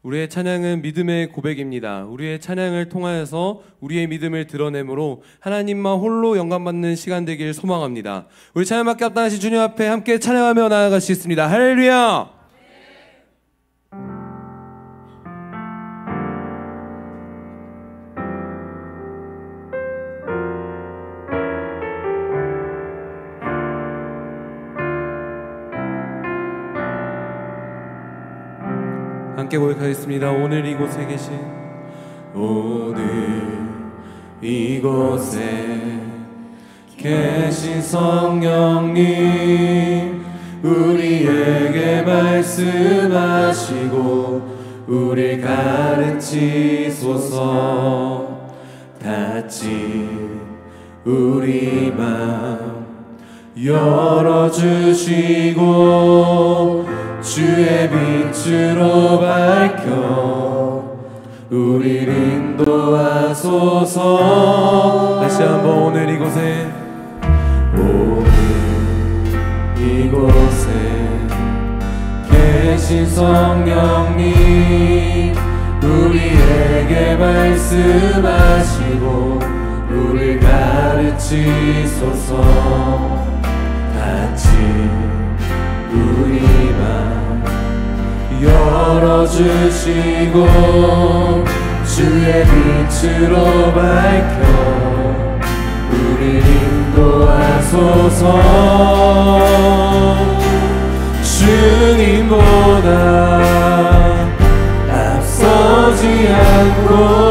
우리의 찬양은 믿음의 고백입니다. 우리의 찬양을 통하여서 우리의 믿음을 드러내므로 하나님만 홀로 영광받는 시간 되길 소망합니다. 우리 찬양받게 합당하신 주님 앞에 함께 찬양하며 나아가시겠습니다. 할렐루야! 함께 고백하겠습니다. 오늘 이곳에 계신 성령님, 우리에게 말씀하시고 우릴 가르치소서. 닫힌 우리 마음 열어주시고 주의 빛으로 밝혀 우리를 인도하소서. 다시 한번 오늘 이곳에 계신 성령님, 우리에게 말씀하시고 우리를 가르치소서. 닫힌 우리 맘 열어주시고 주의 빛으로 밝혀 우리를 인도하소서. 주님보다 앞서지 않고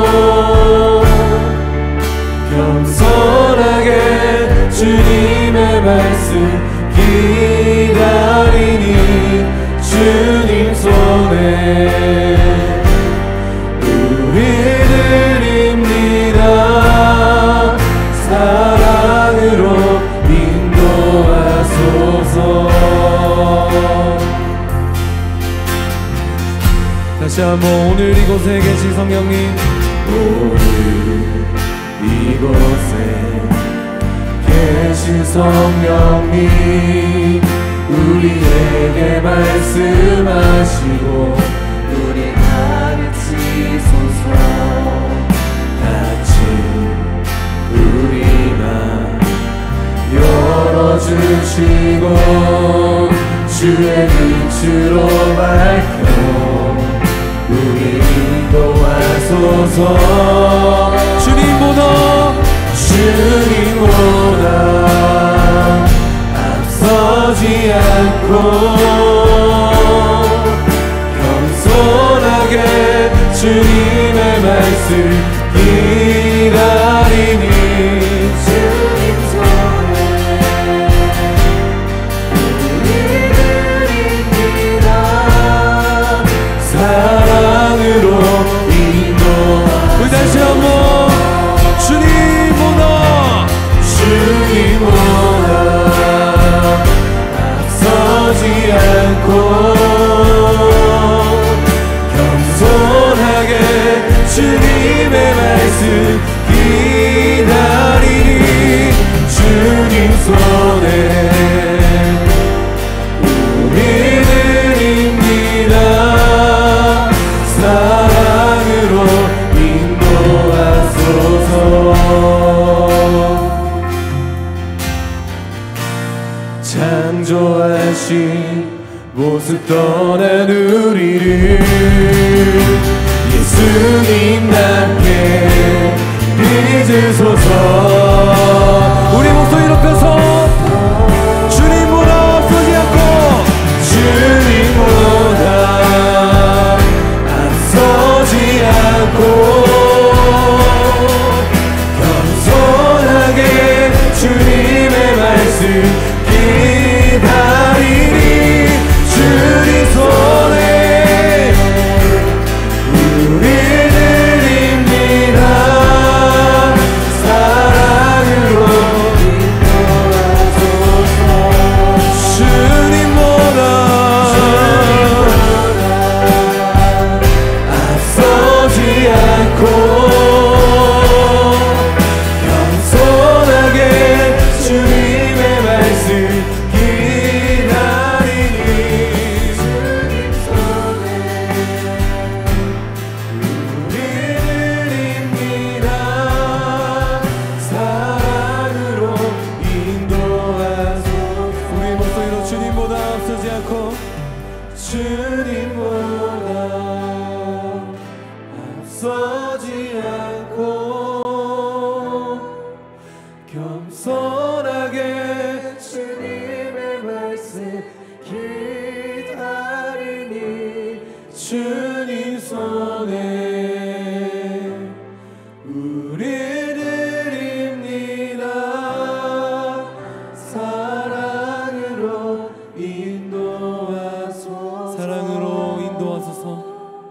겸손하게 주님의 말씀 기다리니 주님 손에 우리 드립니다. 사랑으로 인도하소서. 다시 한번 오늘 이곳에 계신 성령님, 오늘 이곳에 계신 성령님, 우리에게 말씀하시고 우리 가르치소서. 닫힌 우리 맘 열어주시고 주의 빛으로 밝혀 우리 인도하소서. 주님보다 앞서지 않고 겸손하게 주님의 말씀 기다리니 주님 손에 우리를 드립니다. 사랑으로 인도하소서. 다시 한번 주님보다 앞서지 않고 겸손하게 주님의 말씀 주님 손에 우리 드립니다. 사랑으로 인도하소서. 사랑으로 인도하소서.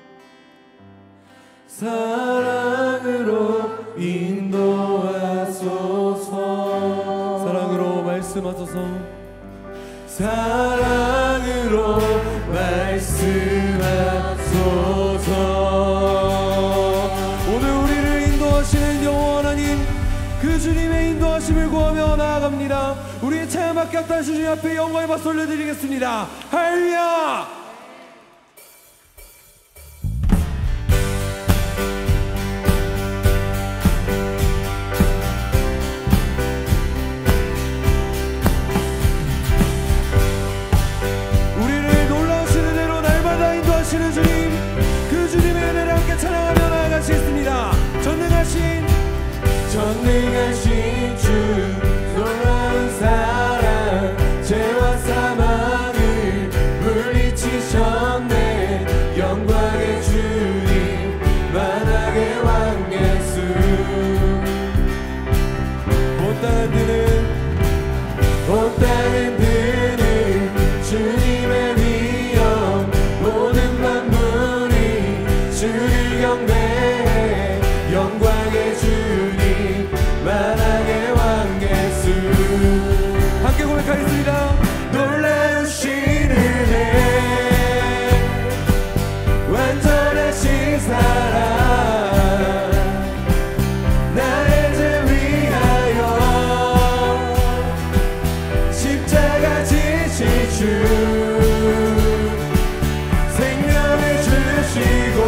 사랑으로 인도하소서. 사랑으로 말씀하소서. 사랑으로 말씀하소서. 오늘 우리를 인도하시는 여호와 하나님, 그 주님의 인도하심을 구하며 나아갑니다. 우리의 찬양밖에 없다는 주님 앞에 영광의 박수 올려드리겠습니다. 할렐루야. 전능하신 주 놀라운 사랑 죄와 사망을 물리치셨네. 영광의 주님 만왕의 왕 예수. 온 땅은 드는 주님의 위엄. 모든 만물이 주를 경배해. 영광의 주님 만왕의 왕 예수. 함께 고백하겠습니다. 놀라우신 은혜, 완전하신 사랑, 나의 죄 위하여 십자가 지신 주, 생명을 주시고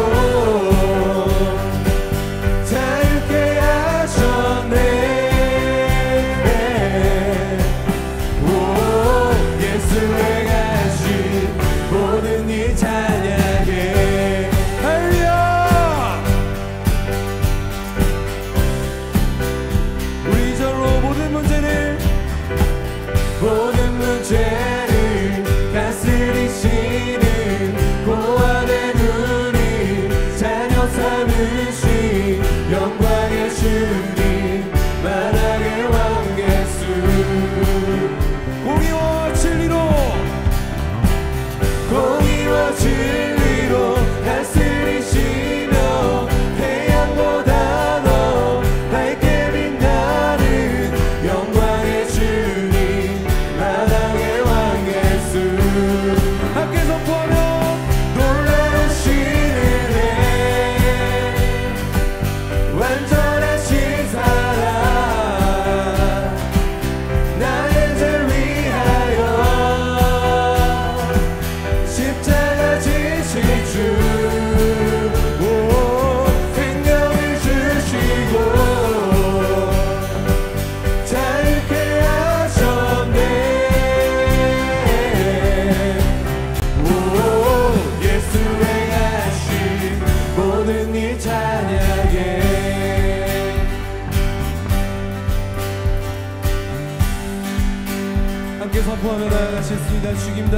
선포하며 나아가시겠습니다.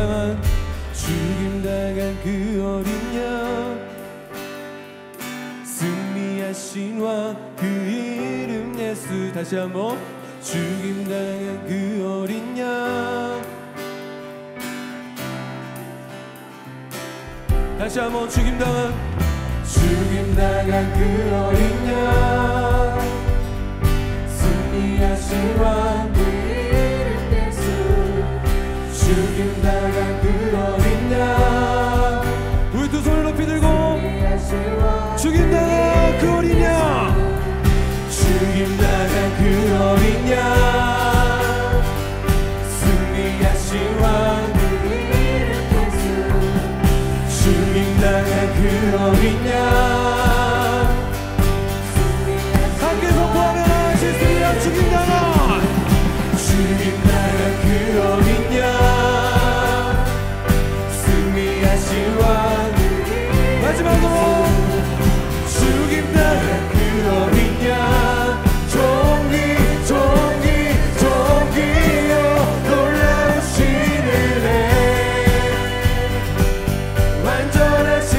죽임당한 그 어린 양, 승리하신 왕 그 이름 예수. 다시 한번 죽임당한 그 어린 양. 다시 한번 죽임당한 그 어린 양, 승리하신 왕 그 죽임당한 그 어린 양. 우리 두 손을 높이 들고 죽임당한 그 어린 양, 죽임당한 그 어린 양, 승리하신 왕 그 이름 예수. 죽임당한 그 어린 양. 함께 선포하며 나아가시겠습니다. 죽임당한 그 어린 양, 마지막으로 죽임당한 그 어린 양. 종기여 놀라우신 은혜, 완전하신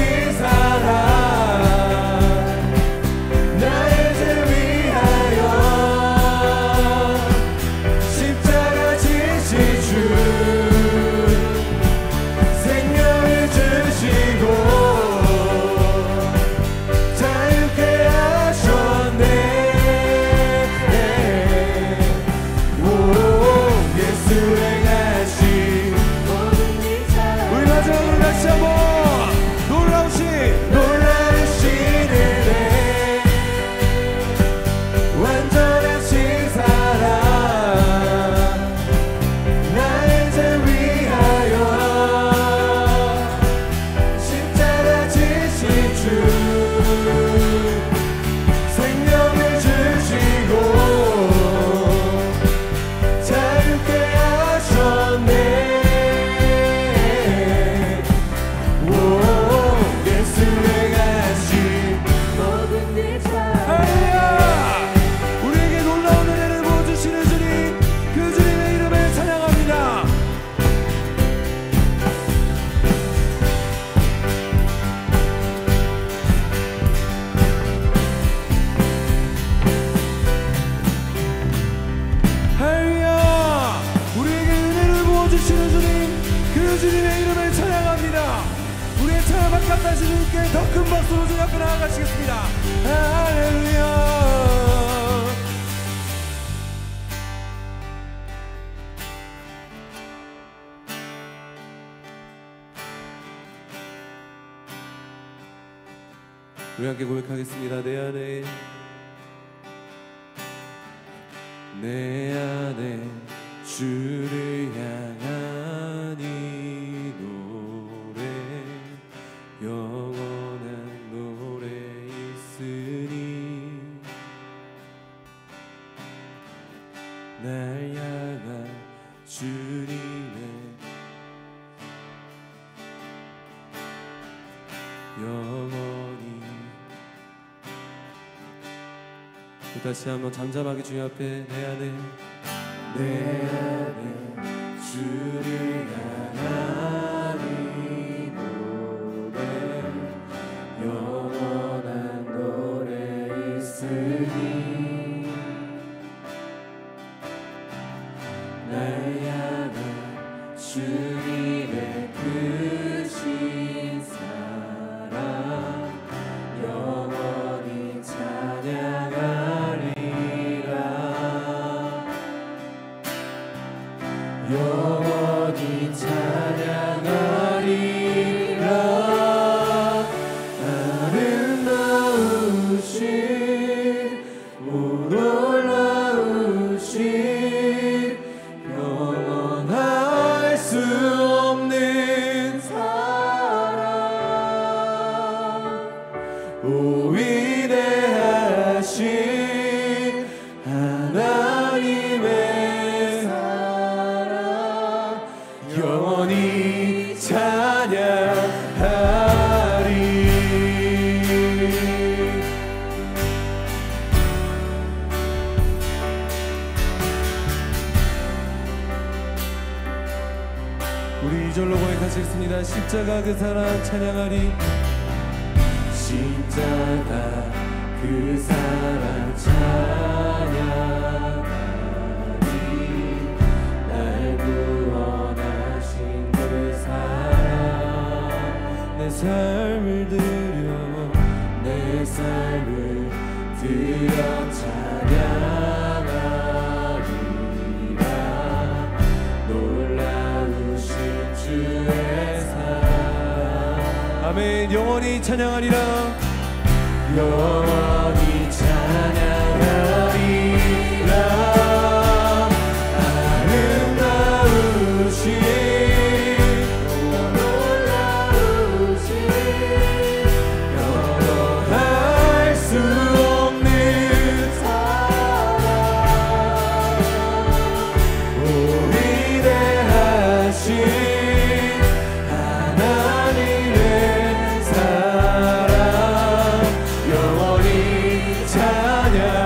생명을 주시고 자유케 하셨네. 예수의 가신 모든 일 잘 할렐루야. 우리에게 놀라운 은혜를 부어주시는 주님, 그 주님의 이름을 찬양합니다. 할렐루야. 우리에게 은혜를 부어주시는 주님, 그 주님의 이름을 찬양합니다. 우리의 찬양만 값다신 주님께 더 큰 박수로 주님 앞에 나아가시겠습니다. 할렐루야. 우리 함께 고백하겠습니다. 내 안에 주를 향한 이 노래, 영원한 노래 있으니 날 향한 주님의 영원히. 다시 한번 잠잠하게 주님 앞에 내 안에 주를 향한 이 노래, 영원한 노래 있으니 날 향한 주님의 크신 사랑 영원히 찬양하리라. 영원히 찬양하리라. 아름다우신 놀라우신 영원할 수 없는 사랑, 오 위대하신 하나님의 사랑 영원히 찬양하리. 우리 2절로 고백하시겠습니다. 십자가 그 사랑 찬양하리. 십자가 그 사랑 찬양하리. 날 구원하신 그 사랑, 내 삶을 드려 찬양하리라. 놀라우신 주의 사랑, 아멘. 영원히 찬양하리라. 영원히 찬양하리라. 아름다우신 놀라우신 영원할 수 없는 사랑, 오 위대하신 하나님의 사랑 영원히 찬양.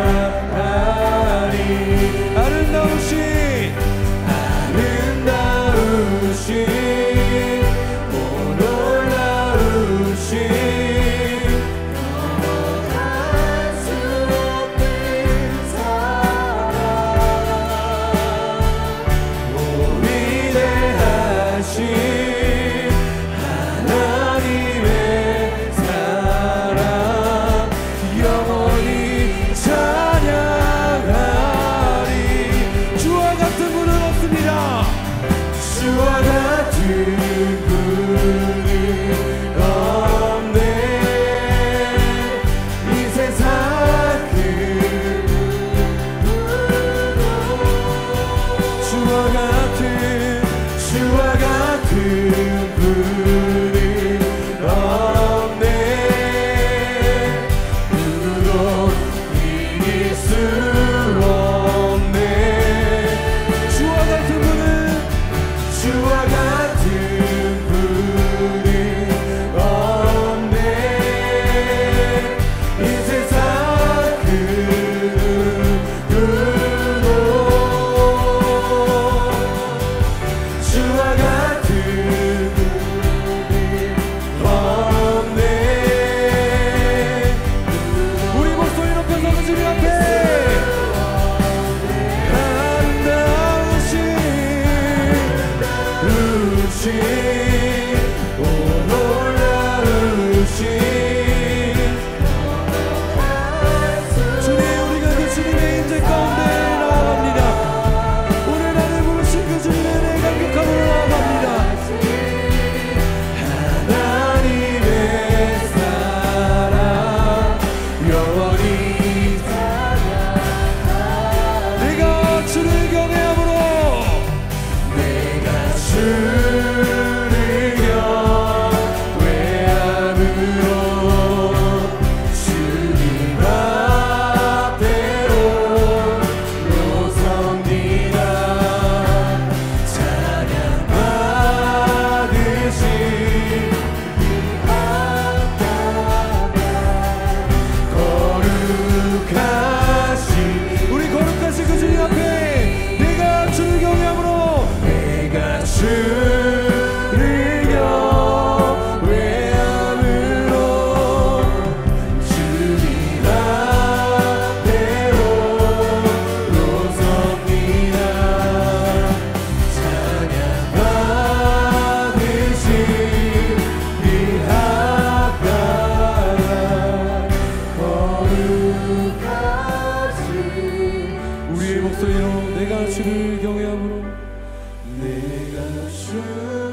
주를 경외함으로 내가 주를